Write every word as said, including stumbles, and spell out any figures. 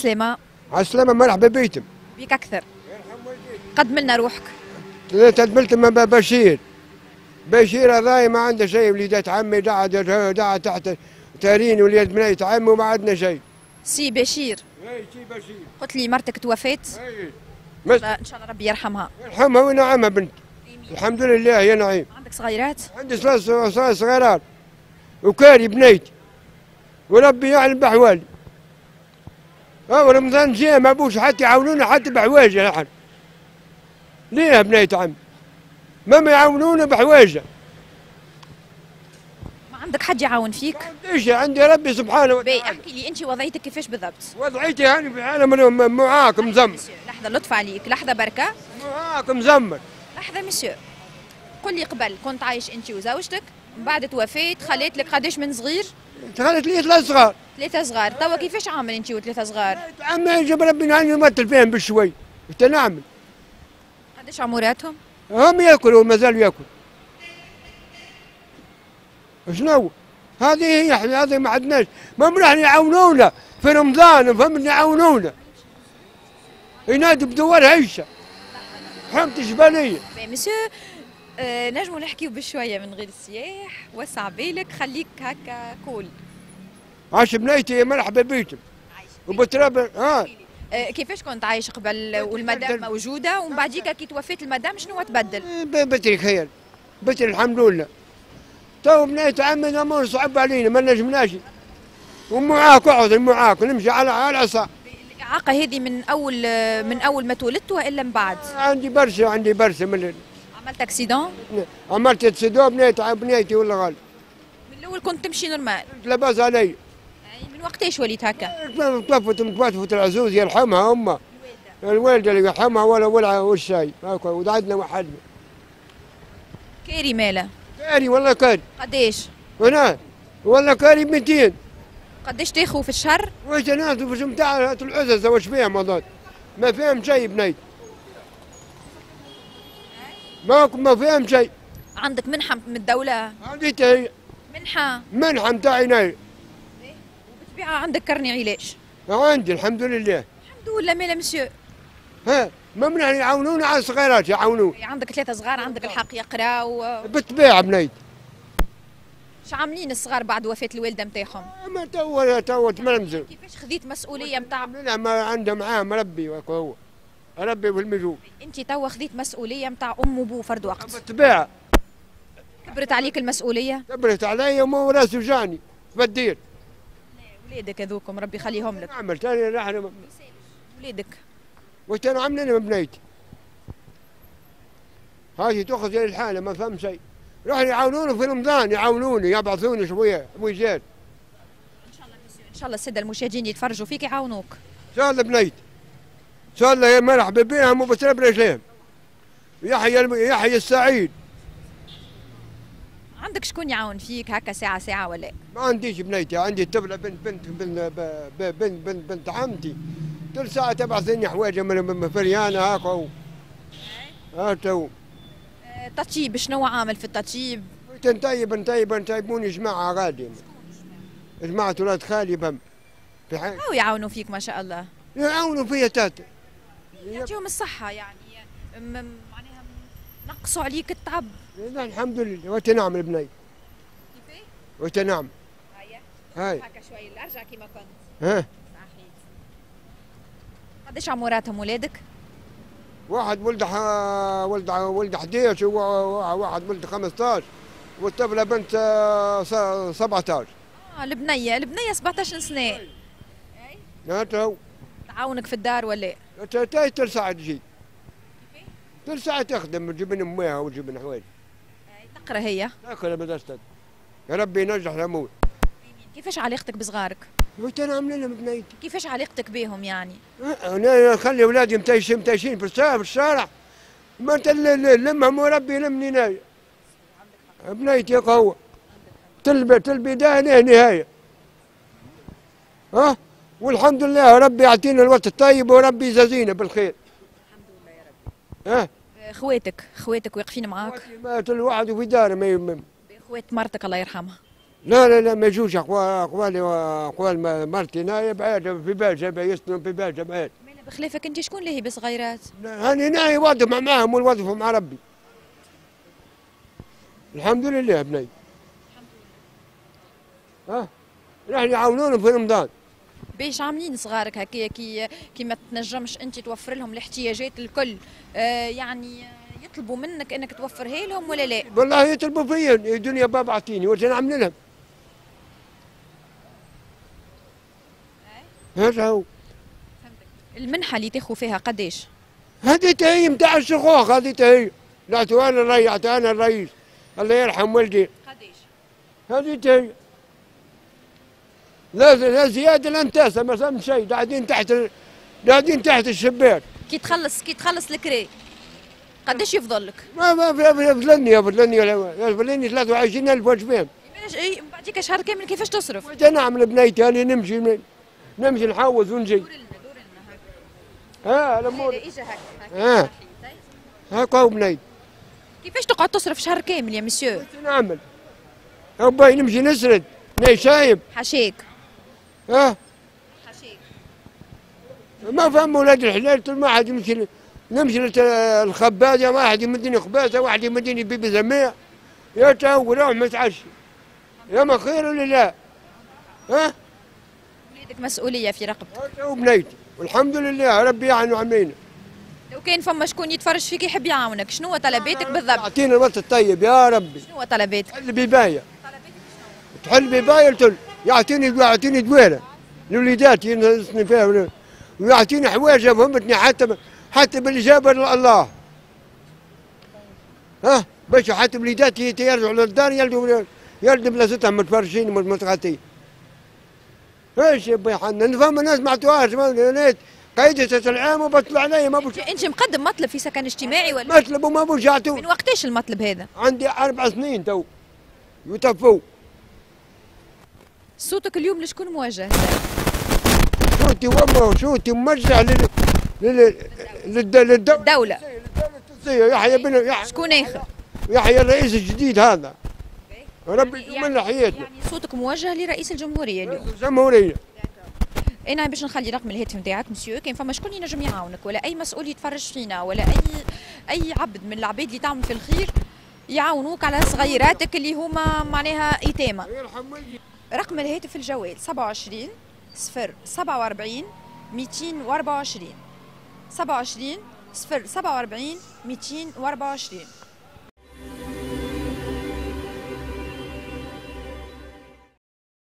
عالسلامة. عالسلامة، مرحبا بيكم. بيك أكثر. قدم لنا روحك. تدبلت من بشير. بشير هذايا ما عنده شيء، وليدات عمي قاعد قاعد تحت تارين، وليد بنيت عمي وما عندنا شيء. سي بشير. اي سي بشير. قلت لي مرتك توفات. اي. ان شاء الله ربي يرحمها. يرحمها وينعمها بنت. الحمد لله يا نعيم. عندك صغيرات؟ عندي ثلاث صغيرات وكاري بنيتي، وربي يعلم بأحوالي. اه رمضان جاي ما بوش حتى يعاونونا حتى بحوايجه نحن. ليه يا بنيت عمي؟ ما ما يعاونونا بحوايجه. ما عندك حد يعاون فيك؟ ما عنديش، عندي ربي سبحانه وتعالى. احكي لي انت وضعيتك كيفاش بالضبط؟ وضعيتي هاني في عالم معاك مزمر. لحظه لطف عليك، لحظه بركه. معاك مزمر. لحظه مسيو، قل لي قبل كنت عايش انت وزوجتك، من بعد توفيت خليت لك قداش من صغير؟ خلت لي ثلاث صغار. ثلاثة صغار، توا كيفاش عامل انت وثلاثة صغار؟ عمي جاب ربي نعني نمثل فيهم بشوي، قلت نعمل. قداش عمراتهم؟ هم ياكلوا وما زالوا ياكلوا. شنو؟ هذه هي احنا هذه ما عندناش، ما راح يعاونونا في رمضان، فهمتني يعاونونا. ينادوا بدور عيشه. فهمت جباليه. مسيو آه نجموا نحكيو بشويه من غير السياح، وسع بالك خليك هكا كول. عاش بنيتي مرحبا بيكم. وبتراب ها. آه كيفاش كنت عايش قبل والمدام موجوده، ومن بعديك كي توفيت المدام شنو تبدل؟ بتري خير، بتري الحمد لله. تو بنيت عمي الامور صعب علينا ما نجمناش. ومعاك اقعد معاك نمشي على على العصا. الإعاقة هذه من أول من أول ما تولدت وإلا من بعد؟ عندي برشا عندي برشا من. عملت أكسيدون؟ عملت اكسيدون بنيت بنيتي ولا غالي. من الأول كنت تمشي نورمال؟ لاباس علي. من وقتاش وليت هكا؟ توفت توفت العزوز يرحمها امها. الوالده اللي يرحمها ولا ولا والشاي هاكا وعندنا واحد. كاري ماله؟ كاري والله كاري. قداش؟ هنا والله كاري مئتين. قداش تاخذ في الشهر؟ واش ناس في نتاع العزز واش فيها مضاد؟ ما فيهم شيء بنيت. ما ما فيهم شيء. عندك منحة من الدولة؟ عندي هي. منحة؟ منحة نتاعي ناي. وبالطبيعة عندك كرني علاج؟ عندي الحمد لله. الحمد لله مالا مسيو. ها ما منح يعاونونا على الصغيرات يعاونون. عندك ثلاثة صغار عندك الحق يقراو. بالطبيعة بنيت. شو عاملين الصغار بعد وفاة الوالدة نتاعهم؟ ما تو تو تمرمزوا. كيفاش خذيت مسؤولية نتاع؟ لا ما عنده معاه ربي هو. ربي بالمجهود. أنت توا خذيت مسؤولية نتاع أم وبو فرد وقت. بالطبيعة. كبرت عليك المسؤولية؟ كبرت علي وما راسي وجعني. بدير. ولادك هذوكم ربي يخليهم لك. نعمل ثاني نحن. ولادك. واش انا عاملين من بنيتي. هذه تاخذ زي الحالة ما فهم شيء. راح يعاونوني في رمضان يعاونوني يبعثوني شويه ويجات. ان شاء الله ان شاء الله الساده المشاهدين يتفرجوا فيك يعاونوك. ان شاء الله بنيت. ان شاء الله يا مرحبا بهم وبترب رجليهم. يحيى يحيى السعيد. عندك شكون يعاون فيك هكا ساعه ساعه ولا؟ ما عنديش بنيتي، عندي طفله بنت بنت بنت بنت بنت, بنت, بنت عمتي. كل ساعه تبعثني حوايج من فريانه هاكا. ها تو. تطيب شنو عامل في التطيب؟ نطيب نطيب نطيبوني جماعه غادي. جماعه ولاد خالي بهم. في حاجه. أو يعاونوا فيك ما شاء الله. يعاونوا فيا تاتا. يعطيهم الصحه يعني معناها نقصوا عليك التعب. لا الحمد لله وتنعم البنية. كيفاه؟ وتنعم. هيا. هاي. هكا شوي ارجع كيما كنت. ها. صحيح. قداش عمراتهم ولادك؟ واحد ولد ح... ولد ولد حداش وواحد ولد خمسطاش والطفله بنت سبعطاش. اه البنيه البنيه سبعطاش سنه. اي. ها تو. تعاونك في الدار ولا؟ تاي تل ساعه تجي. تل ساعه تخدم تجيب لنا مويها وتجيب لنا حوايج. تقرا هي؟ تقرا مدرستك. يا ربي ينجح الامور. كيفاش علاقتك بصغارك؟ وانت انا عاملين لهم بنيتي. كيفاش علاقتك بهم يعني؟ انا نخلي اولادي متيشين متيشين في الشارع في الشارع. ما انت لمهم وربي يلمني نايا. بنيتي قوة. تلبي تلبي ده هنا نهاية. ها؟ والحمد لله ربي يعطينا الوقت الطيب وربي يجازينا بالخير. الحمد لله يا ربي. ها؟ اخواتك اخواتك واقفين معاك؟ مات الواحد في داره ما يمم. اخوات مرتك الله يرحمها. لا لا لا ما يجوش اقوال اقوالي واقوال مرتي نايب عاد في بالجا يسلم في بالجا بعاد. بخلافك انت شكون اللي هي بصغيرات؟ هاني ناي واظف معاهم والوظف مع ربي. الحمد لله بني. ها راح يعاونونهم في رمضان. باش عاملين صغارك هكايا كي كي ما تنجمش انت توفر لهم الاحتياجات الكل، آه يعني يطلبوا منك انك توفرها لهم ولا لا؟ والله يطلبوا فيا يا دنيا بابا اعطيني واش نعمل لهم؟ هذا هو. المنحه اللي تاخذوا فيها قداش؟ هذه هي نتاع الشيخوخ، هذه هي نعطوها انا الرئيس، عطاها انا الرئيس الله يرحم والدي. قداش؟ هذه هي. لا لا زياده لا انتاسه ما فهمت شيء، قاعدين تحت قاعدين تحت الشباك. كي تخلص كي تخلص الكري قداش يفضل لك؟ ما ما يفضلني يفضلني يفضلني ثلاثة وعشرين ألف وجبين. اي بعديك شهر كامل كيفاش تصرف؟ واش نعمل بنيتي انا نمشي نمشي نحوز ونجي. دور لنا دور لنا هكا. ها الامور. اجا هكا ها هكا هو بنيتي. كيفاش تقعد تصرف شهر كامل يا مسيو؟ واش نعمل؟ باي نمشي نسرد ناي شايب. حشيك. ها حشيك. ما فهم ولاد الحلال طول ما حد يمشي نمشي للخبازه، واحد يمدني خبازه واحد يمدني بيبي زميع يا تو روح متعشي يا ما خير ولا لا؟ ها؟ وليدك مسؤوليه في رقبتك. ها تو بنيتي والحمد لله ربي يعين وعمينا. لو كان فما شكون يتفرج فيك يحب يعاونك شنو طلباتك بالضبط؟ اعطينا الوقت الطيب يا ربي. شنو طلباتك؟ تحل بيبايه تحل بيبايه التل يعطيني يعطيني دويره لوليداتي ينصني فيها ويعطيني حوايج فهمتني حتى حتى بالاجابه الله. ها باش حتى وليداتي يرجعوا للدار يلدوا يلدوا بلاصتهم متفرشين متغطين. ايش يا بي حنا نفهم الناس ما عطوهاش قيدت العام وبطلع علي ما بوش. انت مقدم مطلب في سكن اجتماعي ولا؟ مطلب وما بوش يعطوا. من وقتاش المطلب هذا؟ عندي اربع سنين تو يتفوا. صوتك اليوم لشكون موجه؟ صوتي وما صوتي موجه لل لل للدولة الدولة التونسية. يحيى بن يحيى شكون اخر؟ يحيى الرئيس الجديد هذا ربي يجمل يعني حياتنا. يعني صوتك موجه لرئيس الجمهورية اليوم. الجمهورية. انا باش نخلي رقم الهاتف نتاعك مسيو، كان فما شكون ينجم يعاونك ولا اي مسؤول يتفرج فينا ولا اي اي عبد من العباد اللي تعمل في الخير يعاونوك على صغيراتك اللي هما معناها ايتامى. رقم الهاتف الجوال سبعة وعشرين صفر سبعة وأربعين مئتين وأربعة وعشرين سبعة وعشرين صفر سبعة وأربعين مئتين وأربعة وعشرين.